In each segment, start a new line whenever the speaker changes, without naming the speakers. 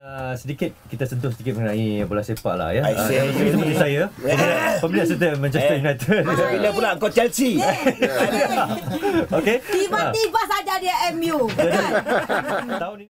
Sedikit kita sentuh sedikit mengenai bola sepak lah ya.
Seperti
saya peminat setia Manchester United.
Bila pula kau Chelsea.
Okey.
Tiba-tiba saja dia MU.
Tahun ini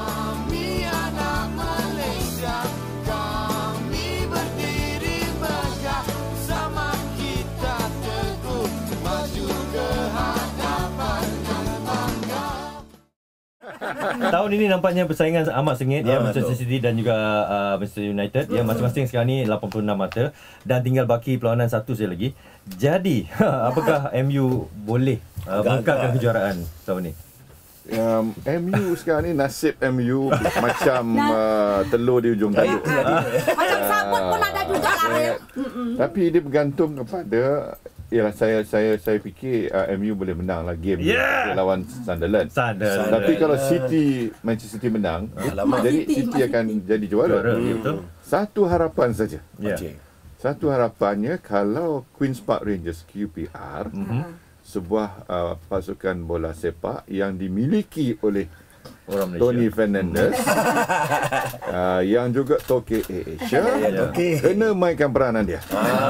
tahun ini nampaknya persaingan amat sengit ya, Manchester City dan juga Manchester United ya, masing-masing sekarang ni 86 mata dan tinggal baki perlawanan satu saja lagi. Jadi apakah MU boleh mengangkatkan kejuaraan tahun ni?
MU sekarang ni nasib MU macam telur di ujung tanduk.
Macam sabut pun ada juga lah.
Tapi dia bergantung kepada saya fikir MU boleh menang lah game lawan Sunderland. Tapi kalau Manchester City menang, jadi City akan jadi juara.
Betul.
Satu harapan saja.
Okay.
Satu harapannya kalau Queen's Park Rangers QPR sebuah pasukan bola sepak yang dimiliki oleh
Orang Malaysia.
Tony Fernandes yang juga Toke Asia kena mainkan peranan dia.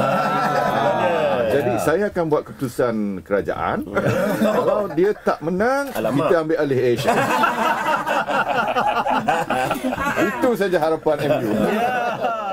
Jadi saya akan buat keputusan kerajaan kalau dia tak menang, kita ambil alih Asia. Itu saja harapan MU.